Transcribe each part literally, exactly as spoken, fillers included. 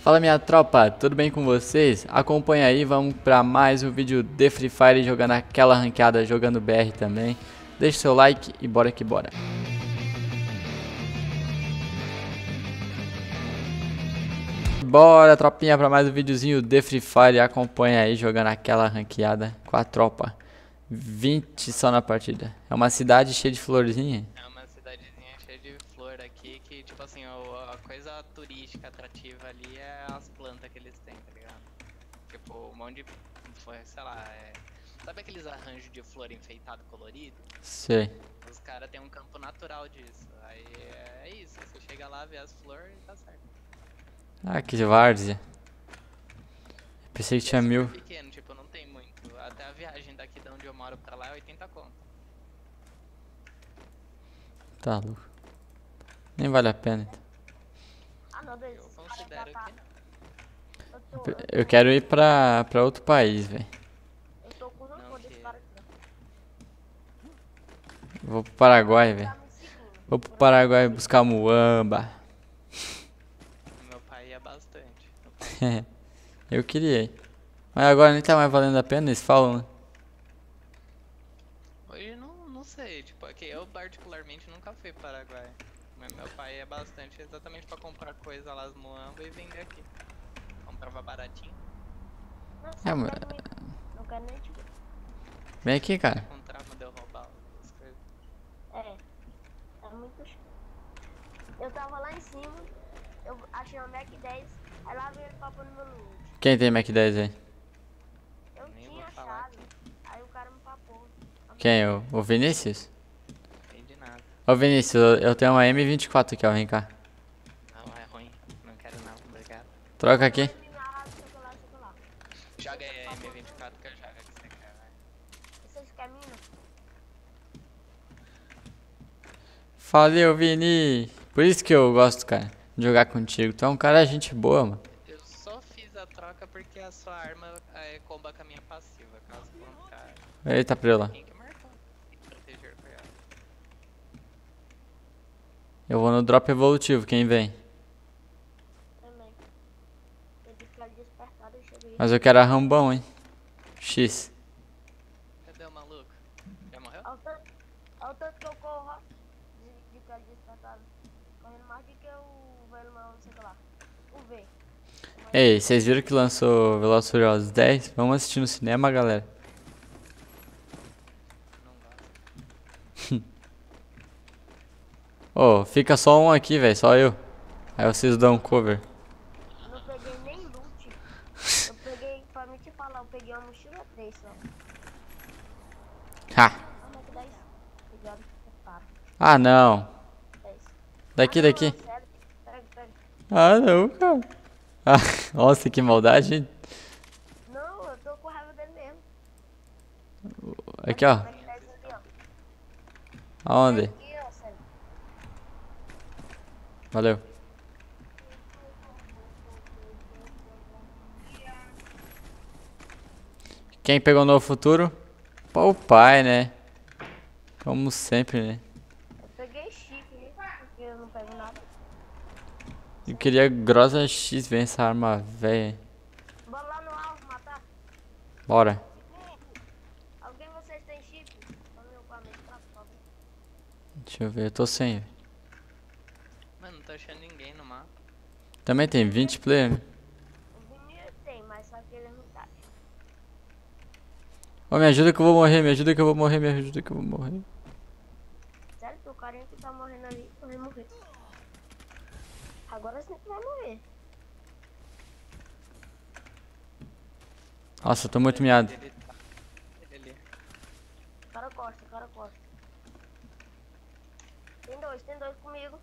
Fala minha tropa, tudo bem com vocês? Acompanha aí, vamos para mais um vídeo de Free Fire jogando aquela ranqueada, jogando B R também. Deixa seu like e bora que bora. Bora tropinha para mais um videozinho de Free Fire, acompanha aí jogando aquela ranqueada com a tropa. vinte só na partida. É uma cidade cheia de florzinha. É uma cidadezinha cheia de flor aqui que, tipo assim, a coisa turística atrativa ali é as plantas que eles têm, tá ligado? Tipo, um monte de, sei lá, é... sabe aqueles arranjos de flor enfeitado colorido? Sei. Os caras têm um campo natural disso. Aí é isso, você chega lá, vê as flores e tá certo. Ah, que várzea. Pensei que tinha mil. É pequeno, tipo, não tem muito. Até a viagem daqui de onde eu moro pra lá é oitenta conto. Tá louco. Nem vale a pena então. Ah, não, dois. Eu considero que não. Eu, tô, eu, Eu quero ir pra, pra outro país, velho. eu tô com o Não rancor desse que- cara aqui, ó. Vou pro Paraguai, velho. Tá me seguindo. Vou pro Paraguai buscar muamba. Meu pai ia bastante. Eu queria ir. Mas agora nem tá mais valendo a pena, eles falam, né? Hoje não, não sei, tipo, aqui eu particularmente nunca fui para o Paraguai. Mas meu pai ia bastante exatamente pra comprar coisa lá no Muamba e vender aqui. Comprava baratinho, Não, É, só mas- pra mim. Não quero nem te ver. Vem aqui, cara. comprava, deu roubar as coisas. É. É muito chato. Eu tava lá em cima, eu achei uma Mac dez, aí lá veio ele papo no meu loot. Quem tem Mac dez aí? Eu Nem tinha vou falar achado, aí o cara me papou. Quem? O, o Vinícius? Nem de nada. Ô Vinícius, eu, eu tenho uma M vinte e quatro aqui, ó, vem cá. Não, é ruim. Não quero não, obrigado. Troca aqui. Ele me arrasa, sei lá, sei lá. Joga aí a M vinte e quatro que eu jogo que você quer, vai. Vocês querem mina? Valeu, Vini. Por isso que eu gosto, cara, de jogar contigo. Tu é um cara gente boa, mano. Eu só fiz a troca porque a sua arma é, comba com a minha passiva. Caso contrário, Eita, pra eu lá. tem que marcar. Tem que proteger com ela. Eu vou no drop evolutivo, quem vem? Também. Eu disse que ela despertada, eu cheguei. Mas eu quero a rambão, hein. X. Cadê o maluco? Já morreu? Olha o tanto, olha o tanto que eu corro, ó, de, de que ela despertada. Correndo mais do que o velho, não sei o que lá. O V. Ei, vocês viram que lançou Velozes e Furiosos dez? Vamos assistir no cinema, galera. Não gosto. Ô, fica só um aqui, velho, só eu. Aí vocês dão um cover. Eu não peguei nem loot. Eu peguei, pra mim te falar, eu peguei uma mochila três só. Ha! Ah, mas que dez? Obrigado, é caro. Ah, não. dez. Daqui, Ah, não, daqui. é sério. Pega, pega. Ah, não, cara. Ah, nossa, que maldade. Não, eu tô com raiva dele mesmo. Aqui, ó. Pega dez ali, ó. Aonde? Aqui, ó, sério. Valeu. Quem pegou no futuro? Pô, o pai, né? Como sempre, né? Eu peguei chifre, porque eu não pego nada. Eu queria Grosa X ver essa arma velha. Bora lá no alvo matar. Bora. Alguém de vocês tem chifre? Vamos meu com a minha, por favor. Deixa eu ver, eu tô sem. Mano, não tô achando ninguém no mapa. Também tem vinte player, né? O Vinícius tem, mas só que ele não tá. Ô, me ajuda que eu vou morrer, me ajuda que eu vou morrer, me ajuda que eu vou morrer. Sério que o carinha que tá morrendo ali vai morrer. Agora sim que vai morrer. Nossa, eu tô muito miado. Ele tá. Ele ali. Cara costa, cara costa. Tem dois, tem dois comigo.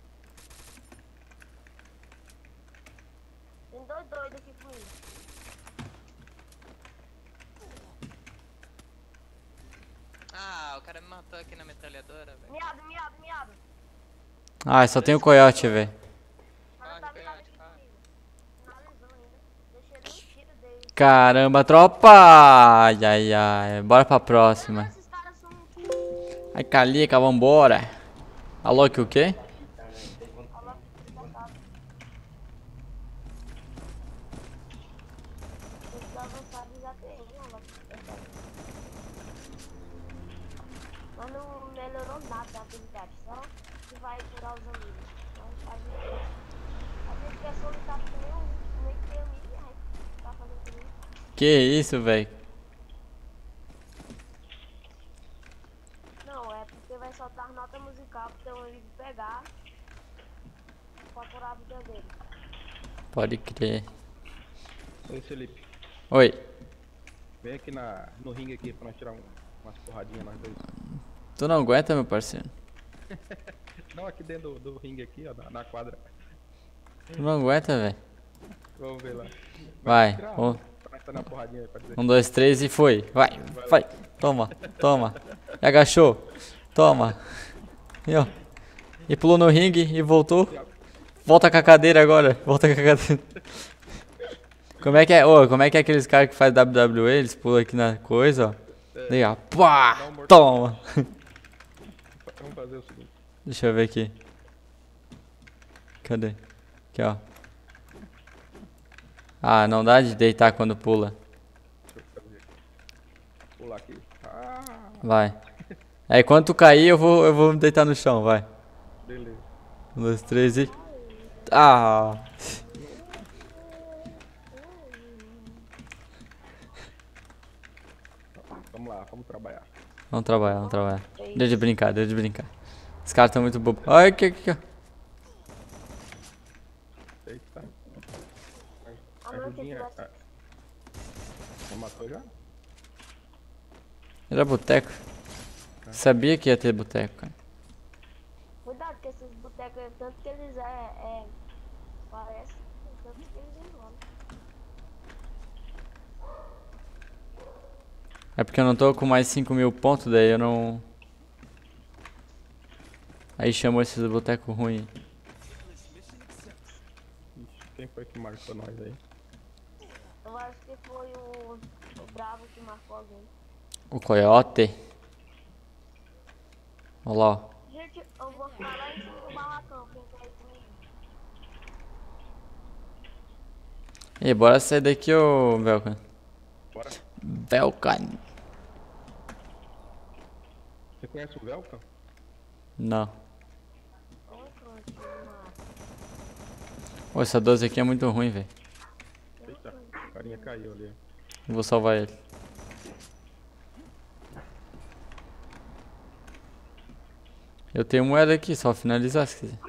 Tem dois doidos aqui comigo. Ah, o cara me matou aqui na metralhadora, velho. Miado, miado, miado. Ah, só tem o coiote, velho. Mas Corre, não tá virado coiote, aqui corre. comigo. Finalizou ainda. Deixei ele um tiro dele. Caramba, tropa! Ai, ai, ai. Bora pra próxima. Esses caras são... Ai, Calica, vambora. Alô, que o quê? Olha lá, despertado. avançado já tem, ó. Mas não melhorou nada a habilidade, só que vai curar os amigos. Então, a gente, a gente quer só lutar com nem um, nem tem amigo, a gente tá fazendo tudo isso. Que isso, velho? Não, é porque vai soltar nota musical pro teu amigo pegar pra curar a vida dele. Pode crer. Oi, Felipe. Oi. Vem aqui na, no ringue aqui pra nós tirar um, umas porradinhas nós dois. Tu não aguenta, meu parceiro? Não, aqui dentro do, do ringue aqui, ó, na, na quadra. Tu não aguenta, velho? Vamos ver lá. Vai. tirar, Um, pra nós tá na porradinha, pra dizer. um, dois, três e foi. Vai, vai. Toma, toma. E agachou. Toma. E, ó. E pulou no ringue e voltou. Volta com a cadeira agora. Volta com a cadeira. Como é que é? Ô, como é que é aqueles caras que faz W W E? Eles pulam aqui na coisa, ó. Daí, ó. Pá! Toma! Vamos fazer o seguinte. Deixa eu ver aqui. Cadê? Aqui, ó. Ah, não dá de deitar quando pula. Deixa eu fazer. Pular aqui. Ah, Vai. Aí quando tu cair, eu vou, eu vou me deitar no chão, vai. beleza. Um, dois, três e... Ah! Vamos lá, vamos trabalhar. Vamos trabalhar, vamos trabalhar. Deixa de brincar, deixa de brincar. Os caras estão muito bobos. Olha aqui, aqui, ó. Eita. A não que Ajudinha. tivesse. ah. Já matou já? Era boteco. Sabia que ia ter boteco, cara. Cuidado com esses botecos, aí, tanto que eles é. é parece. Tanto que eles enrolam. É porque eu não tô com mais cinco mil pontos, daí eu não... Aí chamou esses botecos ruins. Ixi, quem foi que marcou nós aí? Eu acho que foi o, o Bravo que marcou alguém. O coiote. Olha lá, ó. Gente, eu vou ficar lá em cima do barracão, quem quer ir comigo? E bora sair daqui, ô Velkan. Bora. Velkan. Você conhece o Velkan? Não. Oi, pronto, mano. Ô, essa doze aqui é muito ruim, velho. Eita, o carinha caiu ali. Vou salvar ele. Eu tenho moeda aqui, só finalizar se quiser.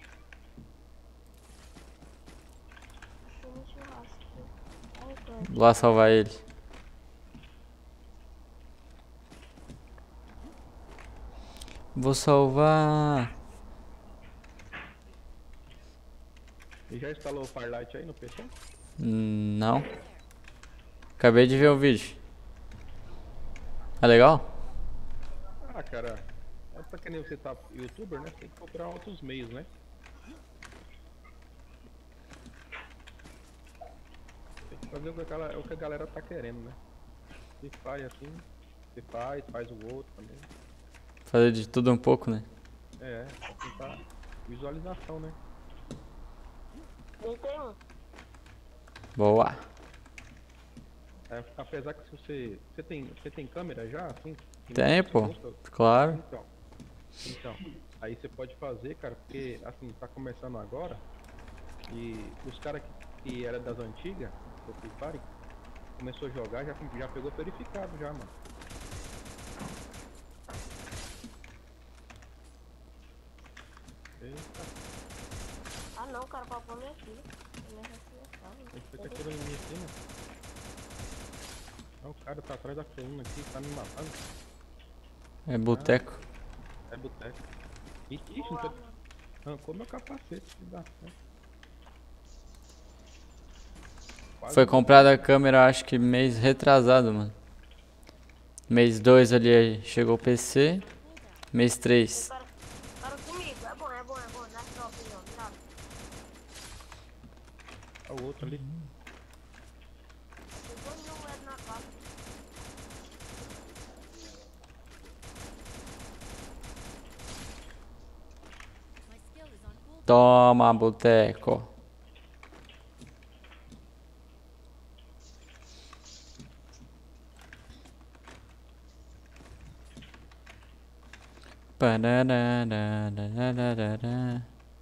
Tem um churrasco aqui. Ai, pronto. Vou lá salvar ele. Vou salvar. E já instalou o Firelight aí no P C? Hum, Não. Acabei de ver o vídeo. É legal? Ah, cara, é pra que nem você tá youtuber, né? Você tem que procurar outros meios, né? Tem que fazer o que a galera, o que a galera tá querendo, né? Se faz assim, você faz, faz o outro também. Fazer de tudo um pouco, né? É, pra tentar visualização, né? Deitei um. Boa. É, apesar que se você. Você tem, você tem câmera já, assim? que Tem, você pô. gosta? Claro. Então, então, aí você pode fazer, cara, porque assim, tá começando agora e os caras que, que era das antigas, do Free Fire, começou a jogar, já, já pegou verificado já, mano. Eita, Ah não, cara, papou minha filha. Minha filha quem foi que atirou em mim aqui, mano? Ah, o cara tá atrás da coluna aqui, tá me matando. É boteco. É boteco. Ixi, não tô... Arrancou meu capacete, que dá certo. Quase Foi não- comprada a câmera, acho que mês retrasado, mano. Mês dois ali chegou o P C. Mês três. Para, para comigo, é bom, é bom, é bom. Dá pra opinião, virado. Olha o outro ali. Chegou de novo na casa. Toma, boteco. Pararararararara.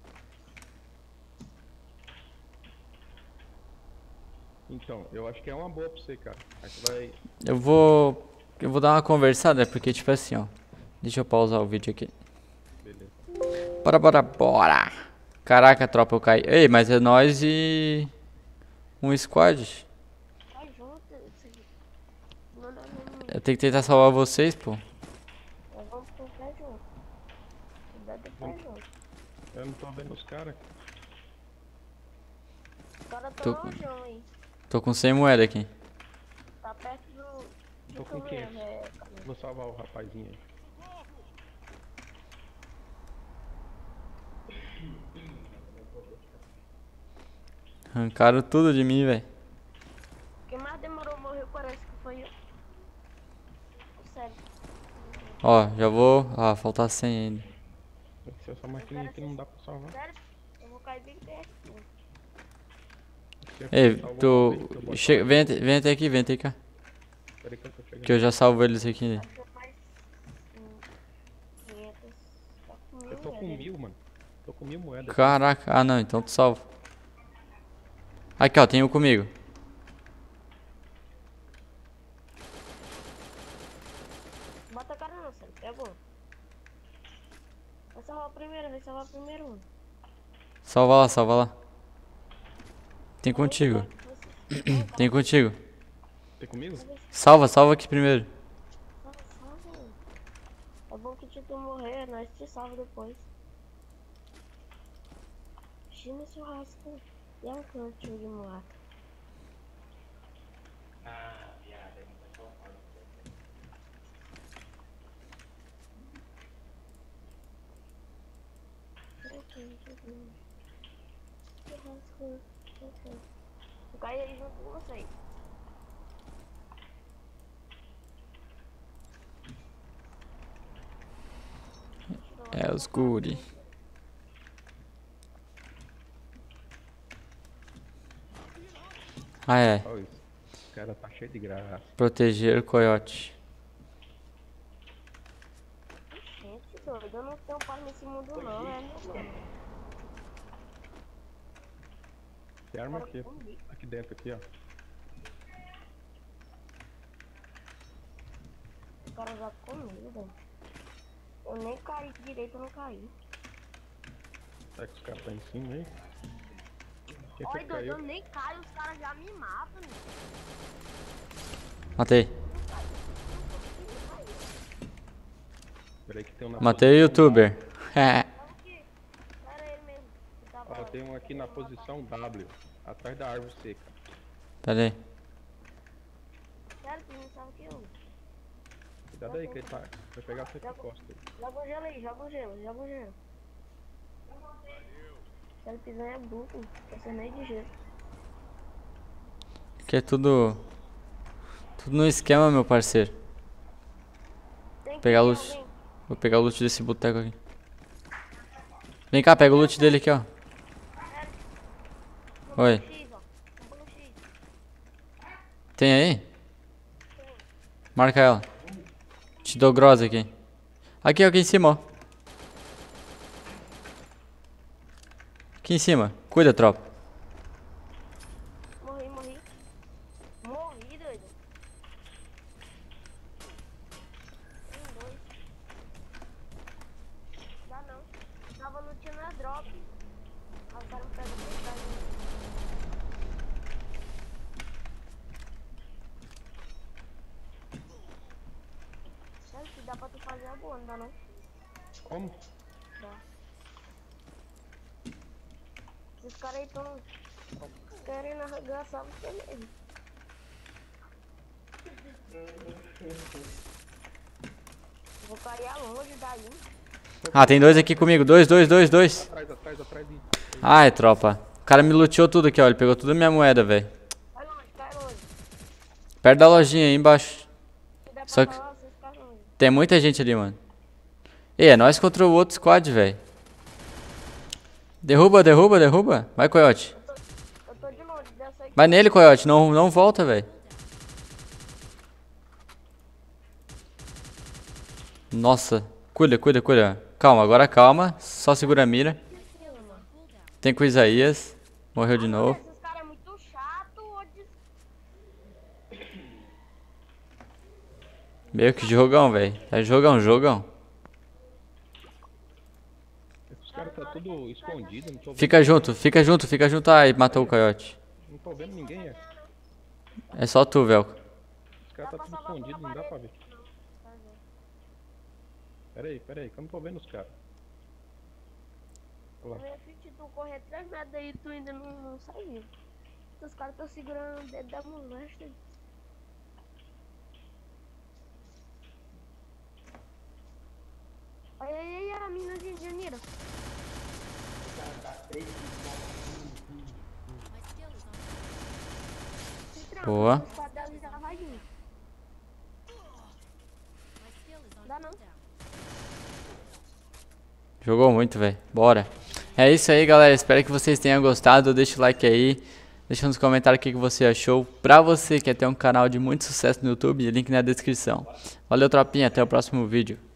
Então, eu acho que é uma boa pra você, cara. Aí você vai. Eu vou. Eu vou dar uma conversada, porque tipo assim, ó. Deixa eu pausar o vídeo aqui. Beleza. Bora, bora, bora! Caraca, tropa, eu caí. Ei, mas é nós e. Um squad. Vai junto. Você... Não, não, não, não. Eu tenho que tentar salvar vocês, pô. Nós vamos pro pé junto. Cuidado do pé junto. Eu não tô vendo os caras. Os caras Tô- tão no chão aí. Tô com cem moedas aqui. Tá perto do... de Tô com tu quinhentos. mesmo, é, Camilo. Vou salvar o rapazinho aí. Arrancaram tudo de mim, velho. Quem mais demorou a morrer parece que foi eu. Sério. Ó, já vou. Ah, faltar cem ainda. Se essa maquininha aqui não dá pra salvar. Sério, eu vou cair bem perto. Pô. Se Ei, salvar uma tu. vez, eu boto- Chega, vem, até- vem até aqui, vem até cá. Peraí que eu tô chegando. Que eu já salvo eles aqui. Acho que é mais... hum, quinhentos. Tá com mil, Eu tô com velho. mil, mano. Tô com mil moedas. Caraca, ah não, então tu salva. Aqui ó, tem um comigo. Bota a cara não, sério. Pegou. Vai salvar o primeiro, vai salvar o primeiro. Mano. Salva lá, salva lá. Tem contigo. Tem contigo. Tem comigo? Salva, salva aqui primeiro. Salva, salva. É bom que tipo morrer, nós te salva depois. China churrasco. E é um canto de mulato. Churrasco. Eu caí aí junto com vocês. É os guri. Ah é, Olha isso. O cara tá cheio de graça. proteger o coiote. Gente, doido, eu não tenho paz nesse mundo não, é meu mano. Tem arma Bora aqui. comigo. Aqui dentro, aqui, ó. O cara já comigo, velho. Eu nem caí direito, eu não caí. Será que os caras tá em cima aí? Quem foi Olha, que doido, eu caiu? nem caio, os caras já me matam, né? Matei. Peraí que tem um na Matei o youtuber. É. Tava aqui. Era ele mesmo. Que tava Ó, tem um aqui na posição W, atrás da árvore seca. Pera aí. Sério, tu não sabe que eu. Cuidado aí que ele tá. Vai pegar você por costa. Joga um gelo aí, joga um gelo, joga um gelo. Se ele pisar é bruto, não ser nem de gelo. Aqui é tudo. Tudo no esquema, meu parceiro. Tem que Pegar a ter luz. alguém. Vou pegar o loot desse boteco aqui. Vem cá, pega o loot dele aqui, ó. No Oi. bolo X, ó. No bolo X. Tem aí? Marca ela. Te dou grossa aqui. Aqui, ó, aqui em cima, ó. Aqui em cima. Cuida, tropa. Morri, morri. Morri, doido. Um, dois. Dá não. Eu tava lutando na drop. Aí o cara me pegou por trás. Sério que dá pra tu fazer a boa, não dá não? Como? Dá. Esses caras aí tão querendo arregaçar você mesmo. Vou cair longe daí. Ah, tem dois aqui comigo. Dois, dois, dois, dois. Atrás, atrás, atrás de. Ai, tropa. O cara me luteou tudo aqui, ó. Ele pegou tudo minha moeda, velho. Vai longe, cai longe. Perto da lojinha aí embaixo. Se der Só pra que- falar, vocês caem longe. Tem muita gente ali, mano. Ei, é nós contra o outro squad, velho. Derruba, derruba, derruba. Vai, coiote. Eu tô de longe, dessa aí. Vai nele, coiote. Não, não volta, velho. Nossa. Cuida, cuida, cuida. Calma, agora calma. Só segura a mira. Tem com o Isaías. Morreu de novo. Esses caras é muito chato. ou de- Meio que jogão, velho. Tá jogão, jogão. Esses caras tá tudo escondido, não tô vendo, Fica junto, fica junto, fica junto. Ai, matou o coiote. não tô vendo ninguém. É. É só tu, velho. Os caras tá tudo escondido, não dá pra ver. Pera aí, pera aí, que eu não tô vendo os caras. Olha lá. Eu fiz tu correr três metros daí e tu ainda não, não saiu. Os caras estão segurando o dedo da molesta. Olha aí a mina de janeiro. Boa. Os caras dela já vai vir. Dá não. Jogou muito, velho. Bora. É isso aí, galera. Espero que vocês tenham gostado. Deixa o like aí. Deixa nos comentários o que que você achou. Pra você que quer ter um canal de muito sucesso no YouTube, link na descrição. Valeu, tropinha. Até o próximo vídeo.